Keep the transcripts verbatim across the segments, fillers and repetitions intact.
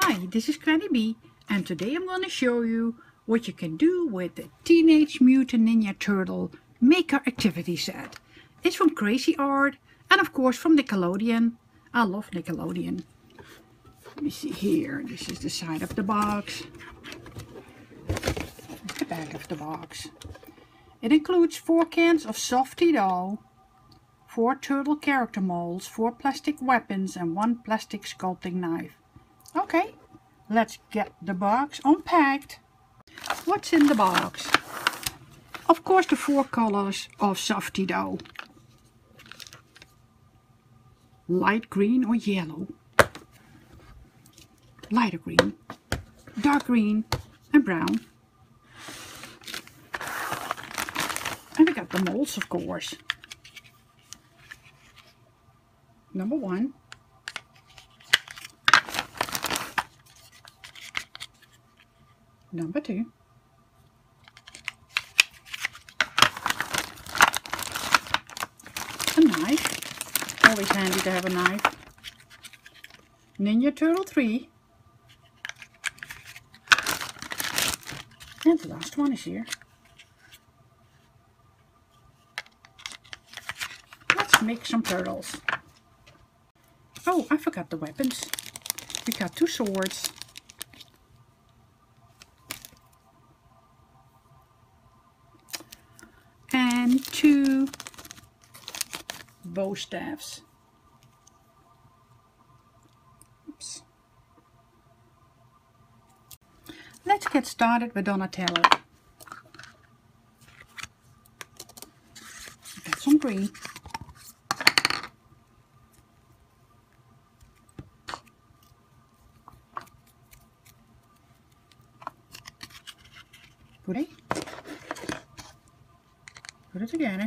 Hi, this is Granny B, and today I'm going to show you what you can do with the Teenage Mutant Ninja Turtle Maker Activity Set. It's from Crazy Art and of course from Nickelodeon. I love Nickelodeon. Let me see here. This is the side of the box. Here's the back of the box. It includes four cans of Softy dough, four turtle character molds, four plastic weapons, and one plastic sculpting knife. Okay, let's get the box unpacked. What's in the box? Of course, the four colors of Softy dough. Light green or yellow, lighter green, dark green, and brown. And we got the molds, of course. Number one. Number two. A knife. Always handy to have a knife. Ninja Turtle three. And the last one is here. Let's make some turtles. Oh, I forgot the weapons. We got two swords. And two bow staffs. Oops. Let's get started with Donatello. Got some green. Put it. Put it together.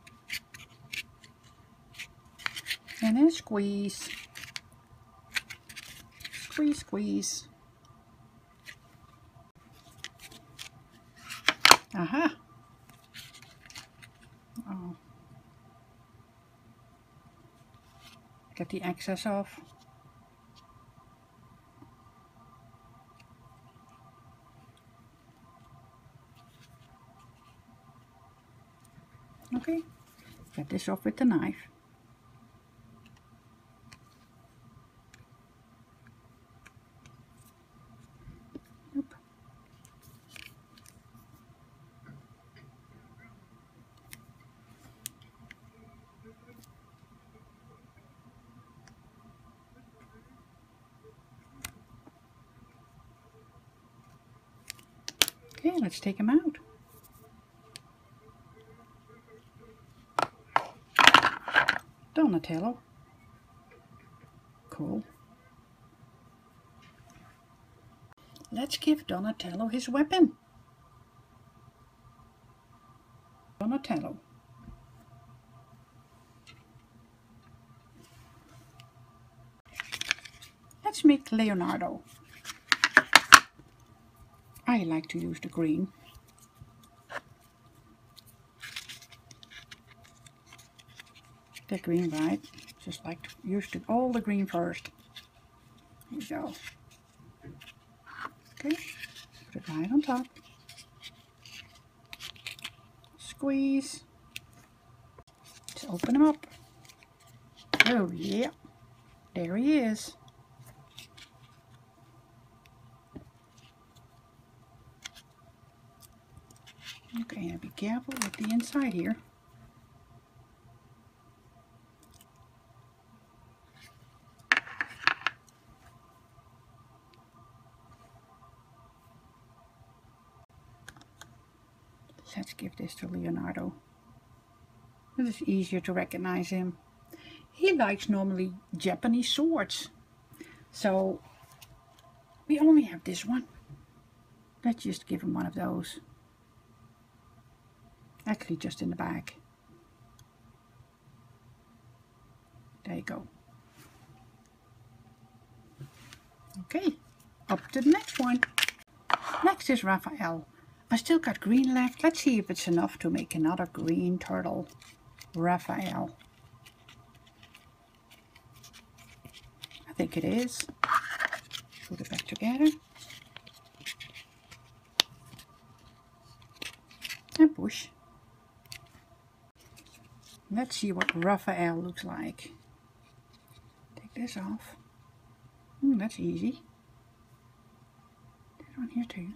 And then squeeze. Squeeze, squeeze. Aha. Oh. Get the excess off. Okay, get this off with the knife. Nope. Okay, let's take them out. Donatello. Cool. Let's give Donatello his weapon. Donatello. Let's make Leonardo. I like to use the green. The green, right? Just like to use the, all the green first. There you go. Okay, put it right on top. Squeeze. Let's open him up. Oh yeah, there he is. Okay, now be careful with the inside here. Let's give this to Leonardo. It is easier to recognize him. He likes normally Japanese swords. So we only have this one. Let's just give him one of those. Actually just in the back. There you go. Okay, up to the next one. Next is Raphael. I still got green left. Let's see if it's enough to make another green turtle. Raphael. I think it is. Put it back together. And push. Let's see what Raphael looks like. Take this off. Mm, that's easy. That one here too.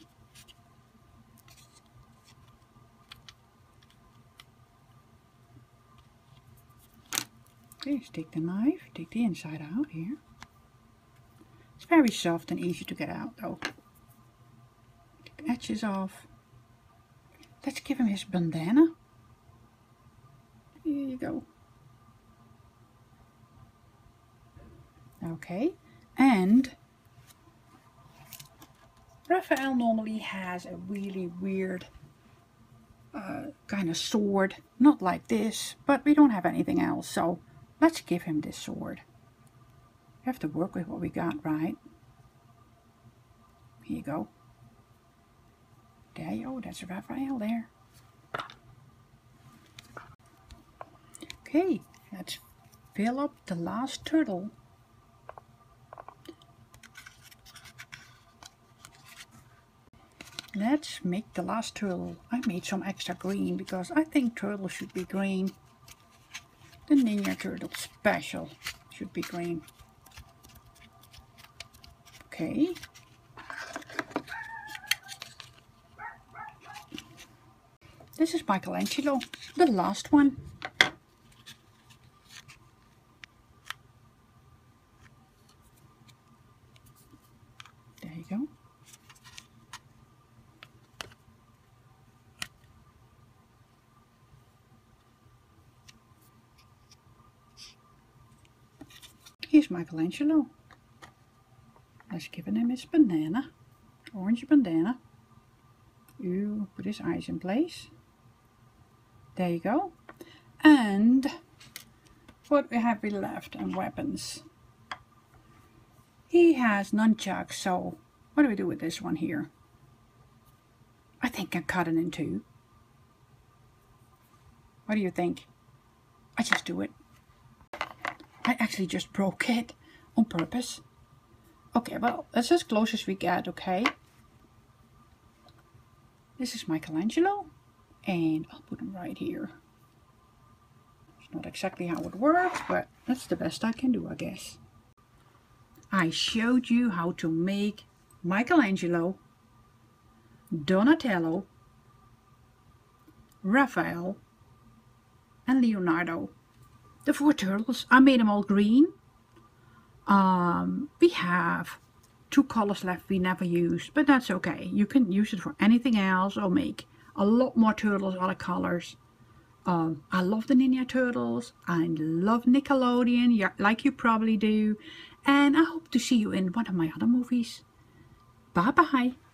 Okay, just take the knife, take the inside out here. It's very soft and easy to get out though. Take the edges off. Let's give him his bandana. Here you go. Okay, and Raphael normally has a really weird uh, kind of sword. Not like this, but we don't have anything else, so let's give him this sword. We have to work with what we got, right? Here you go. There you go, that's Raphael there. Okay, let's fill up the last turtle. Let's make the last turtle. I made some extra green because I think turtles should be green. The Ninja Turtle special should be green. Okay. This is Michelangelo, the last one. There you go. Here's Michelangelo. Let's give him his banana, orange bandana. You put his eyes in place. There you go. And what have we left on weapons? He has nunchucks, so what do we do with this one here? I think I cut it in two. What do you think? I just do it. I actually just broke it on purpose. Okay, well, that's as close as we get, okay? This is Michelangelo, and I'll put him right here. It's not exactly how it works, but that's the best I can do, I guess. I showed you how to make Michelangelo, Donatello, Raphael, and Leonardo. The four turtles. I made them all green. Um, we have two colors left we never used, but that's okay. You can use it for anything else or make a lot more turtles, other colors. Um, I love the Ninja Turtles. I love Nickelodeon, yeah, like you probably do. And I hope to see you in one of my other movies. Bye bye.